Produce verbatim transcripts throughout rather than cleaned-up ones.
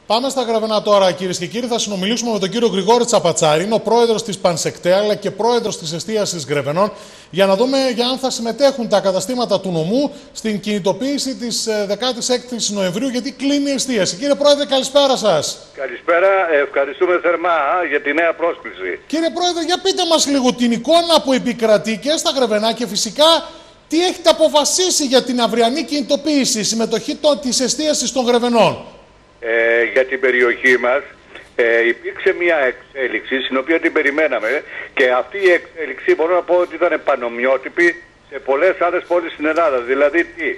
Πάμε στα Γρεβενά τώρα, κυρίες και κύριοι. Θα συνομιλήσουμε με τον κύριο Γρηγόρη Τσαπατσάρη, είναι ο πρόεδρος της Πανσεκτέα αλλά και πρόεδρος της εστίασης Γρεβενών, για να δούμε για αν θα συμμετέχουν τα καταστήματα του νομού στην κινητοποίηση της δεκάτης έκτης Νοεμβρίου, γιατί κλείνει η εστίαση. Κύριε Πρόεδρε, καλησπέρα σας. Καλησπέρα, ευχαριστούμε θερμά για τη νέα πρόσκληση. Κύριε Πρόεδρε, για πείτε μας λίγο την εικόνα που επικρατεί και στα Γρεβενά και φυσικά τι έχετε αποφασίσει για την αυριανή κινητοποίηση, συμμετοχή της εστίασης των Γρεβενών. Ε, για την περιοχή μας ε, υπήρξε μια εξέλιξη στην οποία την περιμέναμε και αυτή η εξέλιξη μπορώ να πω ότι ήταν πανομοιότυπη σε πολλές άλλες πόλεις στην Ελλάδα. Δηλαδή τι,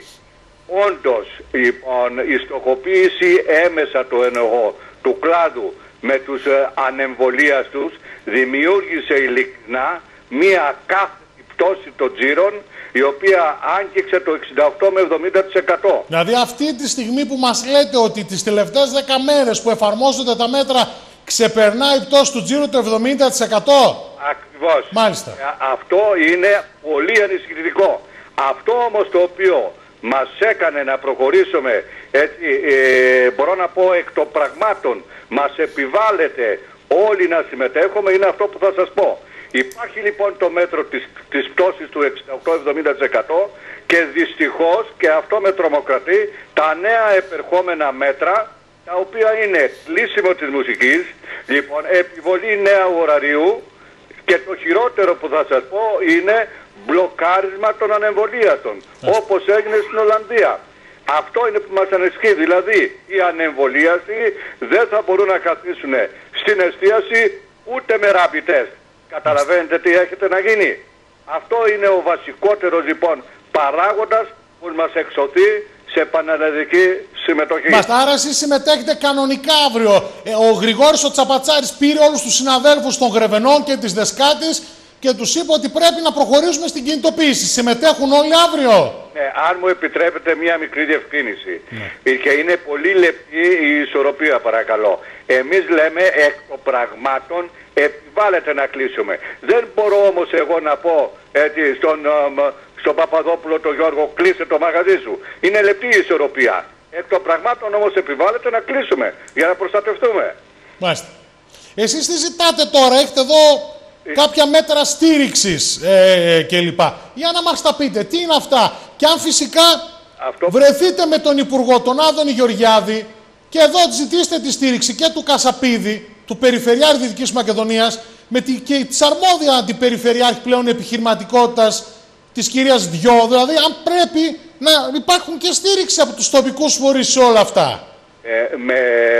όντως λοιπόν, η στοχοποίηση έμεσα το εννοώ του κλάδου με τους ε, ανεμβολίαστους δημιούργησε ειλικρινά μια κάθετη πτώση των τζίρων, η οποία άγγιξε το εξήντα οκτώ με εβδομήντα τοις εκατό. Δηλαδή αυτή τη στιγμή που μας λέτε ότι τις τελευταίες δέκα μέρες που εφαρμόζονται τα μέτρα ξεπερνάει η πτώση του τζίρου το εβδομήντα τοις εκατό. Ακριβώς. Μάλιστα. Αυτό είναι πολύ ανησυχητικό. Αυτό όμως το οποίο μας έκανε να προχωρήσουμε, έτσι, ε, μπορώ να πω εκ των πραγμάτων, μας επιβάλλεται όλοι να συμμετέχουμε, είναι αυτό που θα σας πω. Υπάρχει λοιπόν το μέτρο της, της πτώσης του εξήντα οκτώ με εβδομήντα τοις εκατό και δυστυχώς, και αυτό με τρομοκρατεί, τα νέα επερχόμενα μέτρα, τα οποία είναι κλείσιμο της μουσικής, λοιπόν, επιβολή νέου ωραρίου και το χειρότερο που θα σας πω είναι μπλοκάρισμα των ανεμβολίαστων, όπως έγινε στην Ολλανδία. Αυτό είναι που μας ανησυχεί, δηλαδή οι ανεμβολίαστοι δεν θα μπορούν να καθίσουν στην εστίαση ούτε με rapid test. Καταλαβαίνετε τι έχετε να γίνει. Αυτό είναι ο βασικότερος λοιπόν παράγοντας που μας εξωθεί σε πανελλαδική συμμετοχή. Μάλιστα, άρα εσείς συμμετέχετε κανονικά αύριο. Ε, ο Γρηγόρης ο Τσαπατσάρης πήρε όλους τους συναδέλφους των Γρεβενών και της Δεσκάτης και τους είπε ότι πρέπει να προχωρήσουμε στην κινητοποίηση. Συμμετέχουν όλοι αύριο. Ναι, αν μου επιτρέπετε μια μικρή διευκρίνηση. Ναι. Και είναι πολύ λεπτή η ισορροπία, παρακαλώ. Εμείς λέμε εκ των πραγμάτων επιβάλλεται να κλείσουμε. Δεν μπορώ όμως εγώ να πω έτσι, στον, στον Παπαδόπουλο τον Γιώργο, κλείσε το μαγαζί σου. Είναι λεπτή η ισορροπία. Εκ των πραγμάτων όμως επιβάλλεται να κλείσουμε για να προστατευτούμε. Μάλιστα. Εσείς τι ζητάτε τώρα, έχετε εδώ κάποια μέτρα στήριξης ε, κλπ. Για να μας τα πείτε, τι είναι αυτά. Και αν φυσικά αυτό... βρεθείτε με τον Υπουργό, τον Άδωνη Γεωργιάδη, και εδώ ζητήστε τη στήριξη και του Κασαπίδη, του Περιφερειάρχη Δυτικής Μακεδονίας, με τη, και της αρμόδια αντιπεριφερειάρχη πλέον επιχειρηματικότητας της κυρίας Διό. Δηλαδή, αν πρέπει να υπάρχουν και στήριξη από τους τοπικούς φορείς σε όλα αυτά. Ε, με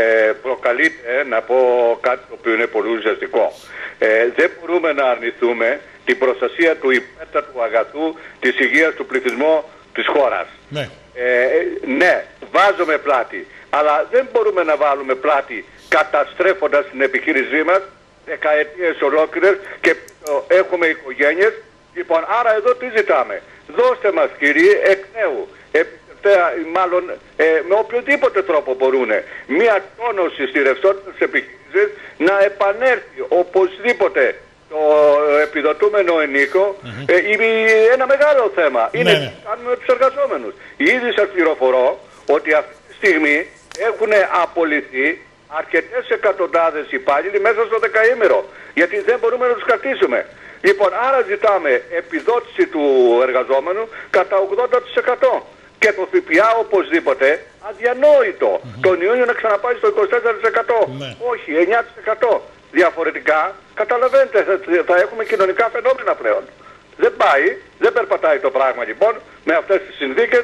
προκαλείται να πω κάτι το οποίο είναι πολύ ουσιαστικό. Ε, δεν μπορούμε να αρνηθούμε την προστασία του υπέρτατου αγαθού της υγείας του πληθυσμού της χώρας. Ναι. Ε, ναι, βάζουμε πλάτη, αλλά δεν μπορούμε να βάλουμε πλάτη καταστρέφοντας την επιχείρησή μας δεκαετίες ολόκληρες και έχουμε οικογένειες. Λοιπόν, άρα εδώ τι ζητάμε. Δώστε μας, κύριοι, εκ νέου, επιθετέα, μάλλον ε, με οποιοδήποτε τρόπο μπορούν, μία τόνωση στη ρευστότητα της επιχείρησης, να επανέλθει οπωσδήποτε το επιδοτούμενο ενίκο. Mm-hmm. ε, είναι ένα μεγάλο θέμα. Είναι τι κάνουμε με τους εργαζόμενους. Ήδη σας πληροφορώ ότι αυτή τη στιγμή έχουν απολυθεί αρκετές εκατοντάδες υπάλληλοι μέσα στο δεκαήμερο, γιατί δεν μπορούμε να τους κρατήσουμε. Λοιπόν, άρα ζητάμε επιδότηση του εργαζόμενου κατά ογδόντα τοις εκατό. Και το ΦΠΑ οπωσδήποτε αδιανόητο. Mm-hmm. Τον Ιούνιο να ξαναπάει στο είκοσι τέσσερα τοις εκατό. Mm-hmm. Όχι, εννιά τοις εκατό. Διαφορετικά, καταλαβαίνετε, θα, θα έχουμε κοινωνικά φαινόμενα πλέον. Δεν πάει, δεν περπατάει το πράγμα λοιπόν με αυτές τις συνθήκες.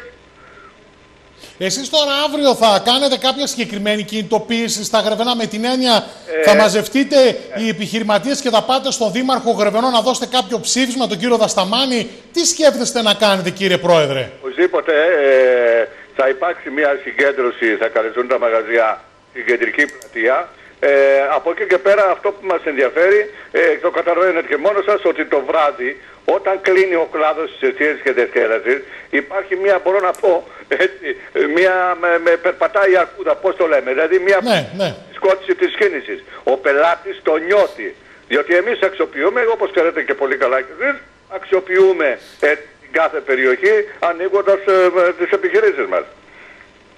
Εσείς τώρα αύριο θα κάνετε κάποια συγκεκριμένη κινητοποίηση στα Γρεβενά, με την έννοια ε, θα μαζευτείτε ε, οι επιχειρηματίες και θα πάτε στον Δήμαρχο Γρεβενών να δώσετε κάποιο ψήφισμα, τον κύριο Δασταμάνη. Τι σκέφτεστε να κάνετε, κύριε Πρόεδρε? Οπωσδήποτε ε, θα υπάρξει μια συγκέντρωση, θα καλεστούν τα μαγαζιά στην κεντρική πλατεία. Ε, από εκεί και πέρα αυτό που μας ενδιαφέρει, ε, το καταλαβαίνετε και μόνο σας, ότι το βράδυ όταν κλείνει ο κλάδος της εστίασης και διασκέδασης υπάρχει μια, μπορώ να πω έτσι, μια με, με περπατάει η αρκούδα, πώς το λέμε, δηλαδή μια ναι, ναι. σκότηση της κίνησης. Ο πελάτης το νιώθει, διότι εμείς αξιοποιούμε, όπως ξέρετε και πολύ καλά και εσείς, αξιοποιούμε ε, την κάθε περιοχή ανοίγοντας ε, τις επιχειρήσεις μας.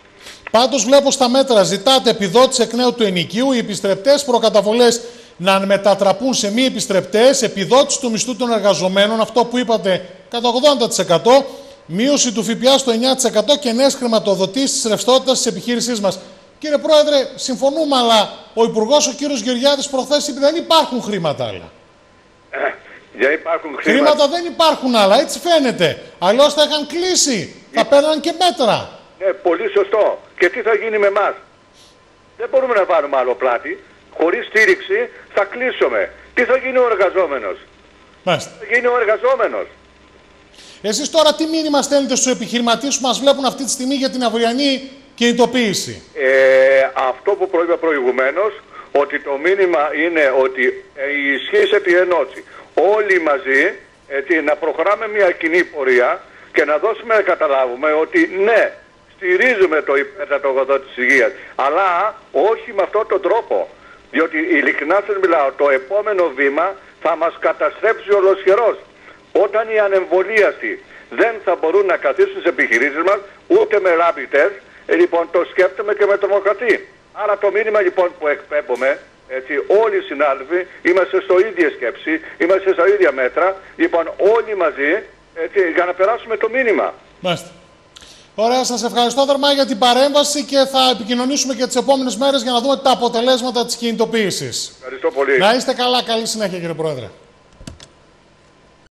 Πάντως βλέπω στα μέτρα ζητάτε επιδότηση εκ νέου του ενοικίου, οι επιστρεπτές προκαταβολές να μετατραπούν σε μη επιστρεπτές, επιδότηση του μισθού των εργαζομένων, αυτό που είπατε κατά ογδόντα τοις εκατό, μείωση του ΦΠΑ στο εννιά τοις εκατό και νέες χρηματοδοτήσεις της ρευστότητας της επιχείρησής μας. Κύριε Πρόεδρε, συμφωνούμε, αλλά ο Υπουργός, ο κύριος Γεωργιάδης, προχθές είπε δεν υπάρχουν χρήματα άλλα. Για υπάρχουν χρήματα. Χρήματα δεν υπάρχουν άλλα, έτσι φαίνεται. Αλλιώς θα είχαν κλείσει, θα παίρναν και μέτρα. Ναι, πολύ σωστό. Και τι θα γίνει με εμάς? Δεν μπορούμε να βάλουμε άλλο πλάτη. Χωρίς στήριξη θα κλείσουμε. Τι θα γίνει ο εργαζόμενος? Μάλιστα. Τι θα γίνει ο εργαζόμενος? Εσείς τώρα τι μήνυμα στέλνετε στους επιχειρηματίες που μας βλέπουν αυτή τη στιγμή για την αυριανή κινητοποίηση? Ε, αυτό που προείπα προηγουμένως, ότι το μήνυμα είναι ότι η ισχύς επί ενώση. Όλοι μαζί έτσι, να προχωράμε μια κοινή πορεία και να δώσουμε να καταλάβουμε ότι ναι, στηρίζουμε το υπερτατογοδό της υγείας, αλλά όχι με αυτόν τον τρόπο. Διότι ειλικρινά σας μιλάω, το επόμενο βήμα θα μας καταστρέψει ολοσχερός. Όταν οι ανεμβολίαστοι δεν θα μπορούν να καθίσουν στις επιχειρήσεις μας, ούτε με rapid test, ε, λοιπόν το σκέφτομαι και με τρομοκρατεί. Άρα το μήνυμα λοιπόν που εκπέμπουμε, έτσι, όλοι οι συνάδελφοι είμαστε στο ίδια σκέψη, είμαστε στα ίδια μέτρα, λοιπόν όλοι μαζί, έτσι, για να περάσουμε το μήνυμα. Μάλιστα. Ωραία, σας ευχαριστώ θερμά για την παρέμβαση και θα επικοινωνήσουμε και τις επόμενες μέρες για να δούμε τα αποτελέσματα της κινητοποίησης. Ευχαριστώ πολύ. Να είστε καλά, καλή συνέχεια κύριε Πρόεδρε.